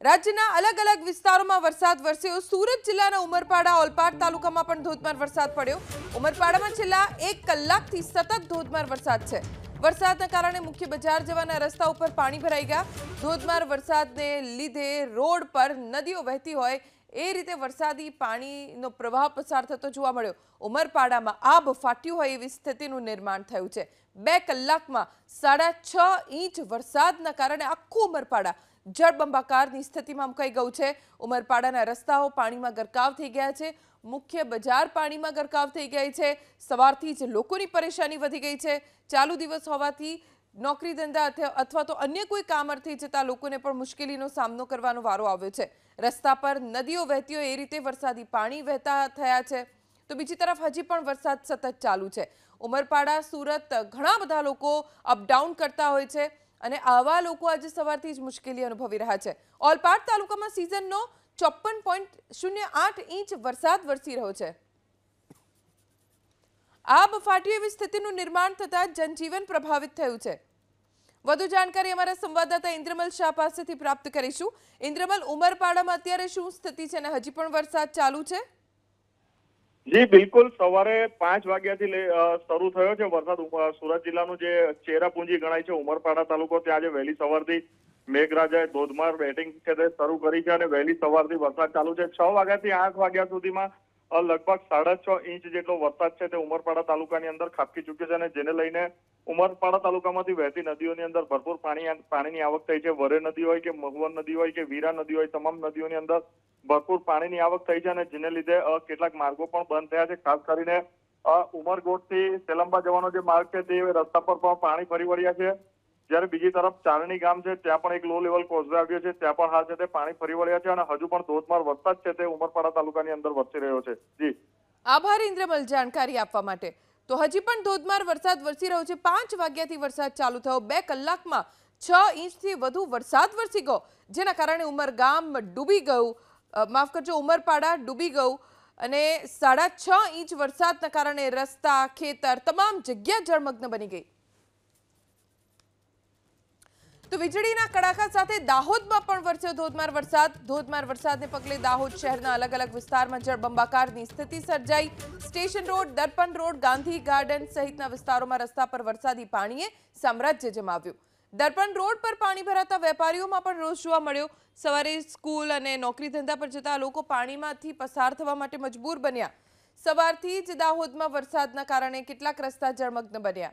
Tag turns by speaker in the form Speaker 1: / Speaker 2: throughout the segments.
Speaker 1: રાજ્યના અલગ અલગ વિસ્તારોમાં વરસાદ વરસ્યો। સુરત જિલ્લાના ઉમરપાડા ઓલપાડ તાલુકામાં પણ ધોધમાર વરસાદ પડ્યો। ઉમરપાડામાં છેલ્લા 1 કલાકથી સતત ધોધમાર વરસાદ છે। વરસાદના કારણે મુખ્ય બજાર જવાના રસ્તા ઉપર પાણી ભરાઈ ગયા। ધોધમાર વરસાદને લીધે રોડ પર નદીઓ વહેતી હોય એ રીતે વરસાદી પાણીનો પ્રવાહ પસાર થતો જોવા મળ્યો। ઉમરપાડામાં આબ ફાટ્યું હોય એવી સ્થિતિનું નિર્માણ થયું છે। 2 કલાકમાં 6.5 ઇંચ વરસાદના કારણે આખું ઉમરપાડા જળબંબાકારની સ્થિતિમાં મુકાઈ ગયું છે। ઉમરપાડાના રસ્તાઓ પાણીમાં ગરકાવ થઈ ગયા છે। મુખ્ય બજાર પાણીમાં ગરકાવ થઈ ગઈ છે। સવારથી જ લોકોની પરેશાની વધી ગઈ છે। ચાલુ દિવસ હોવાથી નોકરી ધંધા અથવા તો અન્ય કોઈ કામ અર્થે જતા લોકોને પણ મુશ્કેલીનો સામનો કરવાનો વારો આવ્યો છે। રસ્તા પર નદીઓ વહેતી હોય એ રીતે વરસાદી પાણી વહેતા થયા છે। તો બીજી તરફ હજી પણ વરસાદ સતત ચાલુ છે। ઉમરપાડા સુરત ઘણા બધા લોકો અપડાઉન કરતા હોય છે અને આવા લોકો આજે સવારથી જ મુશ્કેલી અનુભવી રહ્યા છે। ઓલપાડ તાલુકામાં સિઝનનો 54.08 ઇંચ વરસાદ વરસી રહ્યો છે। આબ ફાટ્યું એવી સ્થિતિનું નિર્માણ થતા જનજીવન પ્રભાવિત થયું છે। વધુ જાણકારી અમારા સંવાદદાતા ઇન્દ્રમલ શાહ પાસેથી પ્રાપ્ત કરીશું। ઇન્દ્રમલ, ઉમરપાડામાં અત્યારે શું સ્થિતિ છે અને હજી પણ વરસાદ ચાલુ છે?
Speaker 2: જી બિલકુલ, સવારે 5 વાગ્યાથી શરૂ થયો છે વરસાદ। સુરત જિલ્લાનું જે ચેરાપુંજી ગણાય છે ઉમરપાડા તાલુકો, ત્યાં આજે વહેલી સવારથી મેઘરાજાએ ધોધમાર બેટિંગ છે તે શરૂ કરી છે અને વહેલી સવારથી વરસાદ ચાલુ છે। 6 વાગ્યાથી 8 વાગ્યા સુધીમાં લગભગ 6.5 ઇંચ જેટલો વરસાદ છે તે ઉમરપાડા તાલુકાની અંદર ખાબકી ચૂક્યો છે અને જેને લઈને ઉમરપાડા તાલુકામાંથી વહેતી નદીઓની અંદર ભરપૂર પાણીની આવક થઈ છે। વરે નદી હોય કે મહુવન નદી હોય કે વીરા નદી હોય, તમામ નદીઓની અંદર ભરપૂર પાણીની આવક થઈ છે અને જેને લીધે કેટલાક માર્ગો પણ બંધ થયા છે। ખાસ કરીને ઉમરગોટથી સેલંબા જવાનો જે માર્ગ છે તે રસ્તા પર પણ પાણી ફરી વળ્યા છે। જ્યારે બીજી તરફ ચારણી ગામ છે ત્યાં પણ એક લો લેવલ કોઝવે આવ્યો છે, ત્યાં પણ હાલ છે તે પાણી ફરી વળ્યા છે અને હજુ પણ ધોધમાર વરસાદ છે તે ઉમરપાડા તાલુકાની અંદર વરસી રહ્યો છે। જી
Speaker 1: આભાર ઇન્દ્રમલ જાણકારી આપવા માટે। તો હજી પણ ધોધમાર વરસાદ વરસી રહ્યો છે। 5 વાગ્યાથી વરસાદ ચાલુ થયો। 2 કલાકમાં 6 ઇંચથી વધુ વરસાદ વરસી ગયો, જેના કારણે ઉમરગામ ડૂબી ગયું, માફ કરજો, ઉમરપાડા ડૂબી ગયું અને 6.5 ઇંચ વરસાદના કારણે રસ્તા, ખેતર, તમામ જગ્યા જળમગ્ન બની ગઈ। તો વીજળીના કડાકા સાથે દાહોદમાં પણ વરસ્યો ધોધમાર વરસાદ। ધોધમાર વરસાદને પગલે દાહોદ શહેરના અલગ અલગ વિસ્તારમાં જળબંબાકારની સ્થિતિ સર્જાઈ। Station road, Darpan road, Gandhi garden સહિતના વિસ્તારોમાં રસ્તા પર વરસાદી પાણીએ સામ્રાજ્ય જમાવ્યું। દર્પણ રોડ પર પાણી ભરાતા વેપારીઓમાં પણ રોષ જોવા મળ્યો। સવારે સ્કૂલ અને નોકરી ધંધા પર જતા લોકો પાણીમાંથી પસાર થવા માટે મજબૂર બન્યા। સવારથી જ દાહોદમાં વરસાદના કારણે કેટલાક રસ્તા જળમગ્ન બન્યા।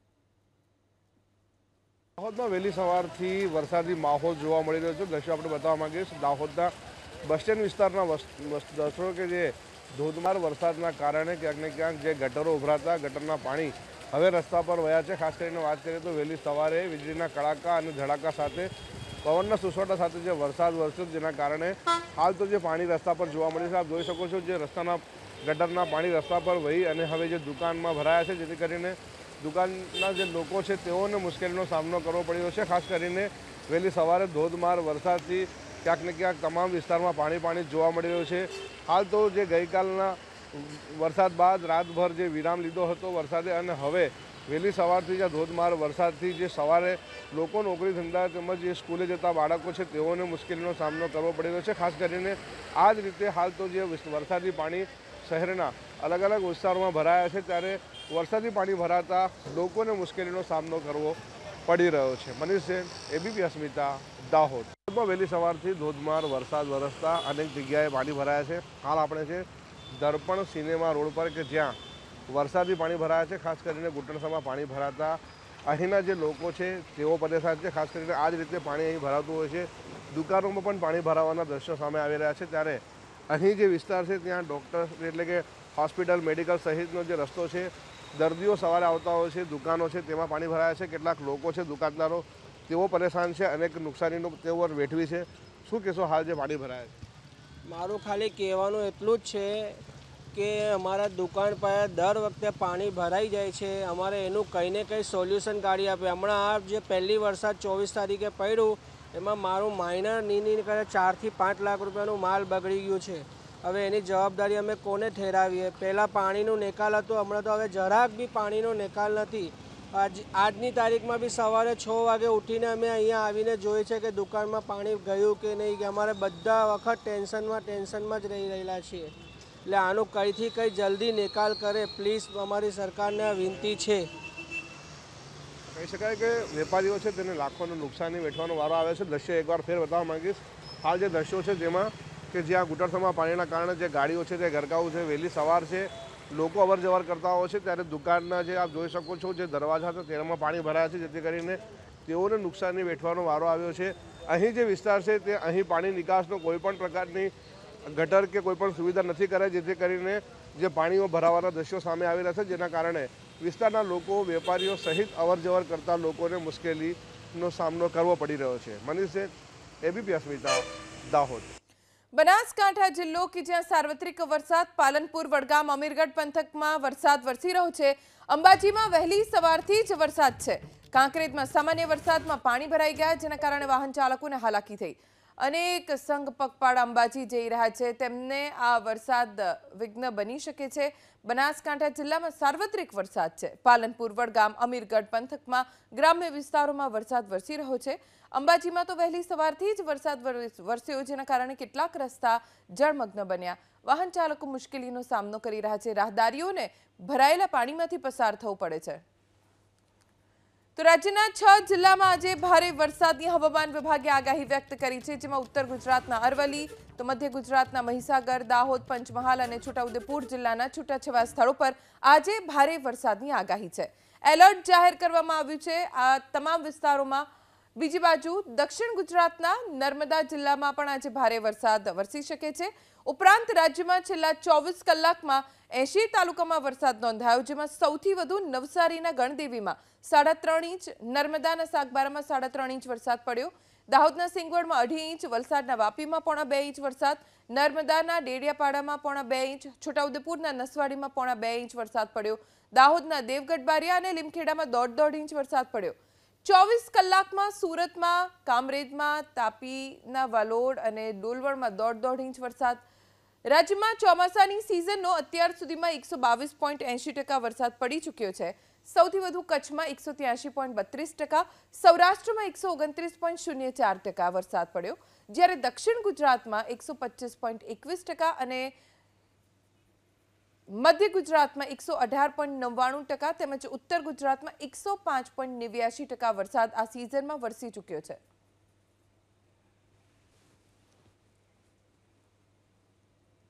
Speaker 3: દાહોદમાં વહેલી સવારથી વરસાદી માહોલ જોવા મળી રહ્યો છે। દ્રશ્યો આપણે બતાવવા માંગીએ છીએ દાહોદના બસ સ્ટેન્ડ વિસ્તારના દર્શકો કે જે ધોધમાર વરસાદના કારણે ક્યાંક ને ક્યાંક જે ગટરો ઉભરાતા ગટરના પાણી હવે રસ્તા પર વહ્યા છે। ખાસ કરીને વાત કરીએ તો વહેલી સવારે વીજળીના કડાકા અને ધડાકા સાથે પવનના સુસવાટા સાથે જે વરસાદ વરસ્યો, જેના કારણે હાલ તો જે પાણી રસ્તા પર જોવા મળે છે, આપ જોઈ શકો છો જે રસ્તાના ગટરના પાણી રસ્તા પર વહી અને હવે જે દુકાનમાં ભરાયા છે, જેથી કરીને દુકાનના જે લોકો છે તેઓને મુશ્કેલીનો સામનો કરવો પડ્યો છે। ખાસ કરીને વહેલી સવારે ધોધમાર વરસાદથી ક્યાંક ને ક્યાંક તમામ વિસ્તારમાં પાણી જોવા મળી રહ્યું છે। હાલ તો જે ગઈકાલના વરસાદ બાદ રાતભર જે વિરામ લીધો હતો વરસાદે અને હવે વહેલી સવારથી જે ધોધમાર વરસાદથી જે સવારે લોકો નોકરી ધંધા તેમજ જે સ્કૂલે જતા બાળકો છે તેઓને મુશ્કેલીનો સામનો કરવો પડી રહ્યો છે। ખાસ કરીને આ જ રીતે હાલ તો જે વરસાદી પાણી શહેરના અલગ અલગ વિસ્તારોમાં ભરાયા છે, ત્યારે વરસાદી પાણી ભરાતા લોકોને મુશ્કેલીનો સામનો કરવો પડી રહ્યો છે। મનીષ સેન, એબીપી અસ્મિતા, દાહોદ। વહેલી સવારથી ધોધમાર વરસાદ વરસતા અનેક જગ્યાએ પાણી ભરાયા છે। હાલ આપણે છે દર્પણ સિનેમા રોડ પર કે જ્યાં વરસાદી પાણી ભરાયા છે। ખાસ કરીને ઘૂંટણસામાં પાણી ભરાતા અહીંના જે લોકો છે તેઓ પરેશાન છે। ખાસ કરીને આ જ રીતે પાણી અહીં ભરાતું હોય છે। દુકાનોમાં પણ પાણી ભરાવાના દ્રશ્યો સામે આવી રહ્યા છે, ત્યારે અહીં જે વિસ્તાર છે ત્યાં ડૉક્ટર એટલે કે હોસ્પિટલ, મેડિકલ સહિતનો જે રસ્તો છે, દર્દીઓ સવારે આવતા હોય છે, દુકાનો છે તેમાં પાણી ભરાયા છે। કેટલાક લોકો છે, દુકાનદારો, તેઓ પરેશાન છે, અનેક નુકસાનીનો તેઓ વેઠવી છે। શું કહેશો હાલ જે પાણી ભરાયા છે?
Speaker 4: મારું ખાલી કહેવાનું એટલું જ છે કે અમારા દુકાન પર દર વખતે પાણી ભરાઈ જાય છે। અમારે એનું કંઈ ને કંઈ સોલ્યુશન કાઢી આપે। હમણાં આ જે પહેલી વરસાદ 24 તારીખે પડ્યું એમાં મારું માઇનર ની કરે 4 થી 5 લાખ રૂપિયાનું માલ બગડી ગયું છે। હવે એની જવાબદારી અમે કોને ઠેરાવીએ? પહેલાં પાણીનો નિકાલ હતો, હમણાં તો હવે જરાક બી પાણીનો નિકાલ નથી। આજની તારીખમાં બી સવારે 6 વાગે ઉઠીને અમે અહીંયા આવીને જોઈએ છે કે દુકાનમાં પાણી ગયું કે નહીં, કે અમારે બધા વખત ટેન્શનમાં જ રહી રહેલા છીએ. એટલે આનું કંઈથી કંઈ જલ્દી નિકાલ કરે પ્લીઝ, અમારી સરકારને આ વિનંતી છે.
Speaker 3: કહી શકાય કે વેપારીઓ છે તેને લાખોનું નુકસાની વેઠવાનો વારો આવે છે. દ્રશ્ય એકવાર ફેર બતાવવા માંગીશ. હાલ જે દ્રશ્યો છે જેમાં કે જ્યાં ઘૂંટણસમાં પાણીના કારણે જે ગાડીઓ છે તે ગરકાવ છે, વહેલી સવાર છે, લોકો અવર જવર કરતા હોય છે ત્યારે દુકાનના જે આપ જોઈ શકો છો જે દરવાજા છે તેમાં પાણી ભરાયા છે, જેથી કરીને તેઓને નુકસાની વેઠવાનો વારો આવ્યો છે. અહીં જે વિસ્તાર છે તે અહીં પાણી નિકાસનો કોઈપણ પ્રકારની ગટર કે કોઈપણ સુવિધા નથી કરાઈ, જેથી કરીને જે પાણીઓ ભરાવાના દ્રશ્યો સામે આવી રહ્યા છે, જેના કારણે વિસ્તારના લોકો, વેપારીઓ સહિત અવર જવર કરતા લોકોને મુશ્કેલીનો સામનો કરવો પડી રહ્યો છે. મનીષ છે, એબીપી અસ્મિતા, દાહોદ.
Speaker 1: બનાસકાંઠા જિલ્લો કે જ્યાં સાર્વત્રિક વરસાદ, પાલનપુર, વડગામ, અમીરગઢ પંથકમાં વરસાદ વરસી રહ્યો છે. અંબાજીમાં વહેલી સવારથી જ વરસાદ છે. કાંકરેજમાં સામાન્ય વરસાદમાં પાણી ભરાઈ ગયા, જેના કારણે વાહન ચાલકોને હાલાકી થઈ. અનેક સંઘ પગપાળા અંબાજી જઈ રહ્યા છે, તેમને આ વરસાદ વિઘ્ન બની શકે છે. બનાસકાંઠા જિલ્લામાં સાર્વત્રિક વરસાદ છે. પાલનપુર, વડગામ, અમીરગઢ પંથકમાં ગ્રામ્ય વિસ્તારોમાં વરસાદ વરસી રહ્યો છે. અંબાજીમાં તો વહેલી સવારથી જ વરસાદ વરસ્યો, જેના કારણે કેટલાક રસ્તા જળમગ્ન બન્યા. વાહન ચાલકો મુશ્કેલીનો સામનો કરી રહ્યા છે. રાહદારીઓને ભરાયેલા પાણીમાંથી પસાર થવું પડે છે. તો રાજ્યના 6 જિલ્લામાં આજે ભારે વરસાદની હવામાન વિભાગે આગાહી વ્યક્ત કરી છે, જેમાં ઉત્તર ગુજરાતના અરવલ્લી, તો મધ્ય ગુજરાતના મહીસાગર, દાહોદ, પંચમહાલ અને છોટાઉદેપુર જિલ્લાના છૂટાછવાયા સ્થળો પર આજે ભારે વરસાદની આગાહી છે. એલર્ટ જાહેર કરવામાં આવ્યું છે આ તમામ વિસ્તારોમાં. બીજી બાજુ દક્ષિણ ગુજરાતના નર્મદા જિલ્લામાં પણ આજે ભારે વરસાદ વરસી શકે છે. ઉપરાંત રાજ્યમાં છેલ્લા 24 કલાકમાં 80 તાલુકામાં વરસાદ નોંધાયો, જેમાં સૌથી વધુ નવસારીના ગણદેવીમાં 3.5 ઇંચ, નર્મદાના સાગબારામાં 3.5 ઇંચ વરસાદ પડ્યો, દાહોદના સિંગવડમાં 2.5 ઇંચ, વલસાડના વાપીમાં 1.5 ઇંચ વરસાદ, નર્મદાના ડેડિયાપાડામાં 1.5 ઇંચ, છોટાઉદેપુરના નસવાડીમાં 1.5 ઇંચ વરસાદ પડ્યો, દાહોદના દેવગઢ બારિયા અને લીમખેડામાં 1.5 ઇંચ વરસાદ પડ્યો. 24 કલાકમાં સુરતમાં, કામરેજમાં, તાપીના વાલોડ અને ડોલવણમાં 1.5 ઇંચ વરસાદ. રાજ્યમાં ચોમાસાની સિઝનનો અત્યાર સુધીમાં 122.80% વરસાદ પડી ચૂક્યો છે. સૌથી વધુ કચ્છમાં 183.32%, સૌરાષ્ટ્રમાં 129.04% વરસાદ પડ્યો, જ્યારે દક્ષિણ ગુજરાતમાં 125.21% અને મધ્ય ગુજરાતમાં 118.99% તેમજ ઉત્તર ગુજરાતમાં 105.89% વરસાદ આ સિઝનમાં વરસી ચૂક્યો છે.